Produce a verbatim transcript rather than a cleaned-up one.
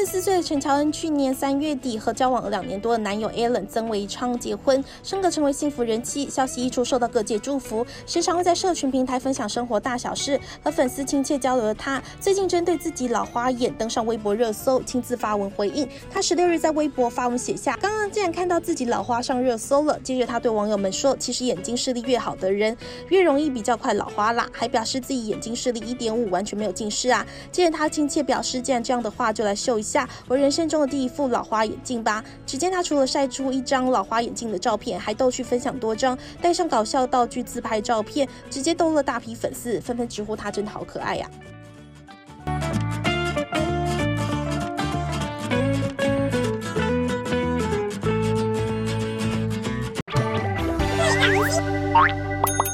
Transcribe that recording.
四岁的陈乔恩去年三月底和交往了两年多的男友 Alan 曾维昌结婚，升格成为幸福人妻。消息一出，受到各界祝福，时常会在社群平台分享生活大小事，和粉丝亲切交流的他，最近针对自己老花眼登上微博热搜，亲自发文回应。他十六日在微博发文写下：“刚刚竟然看到自己老花上热搜了。”接着他对网友们说：“其实眼睛视力越好的人，越容易比较快老花啦。”还表示自己眼睛视力 一点五，完全没有近视啊。接着他亲切表示：“既然这样的话，就来秀一下我人生中的第一副老花眼镜吧。”只见他除了晒出一张老花眼镜的照片，还逗趣分享多张带上搞笑道具自拍照片，直接逗乐大批粉丝，纷纷直呼他真的好可爱呀、啊。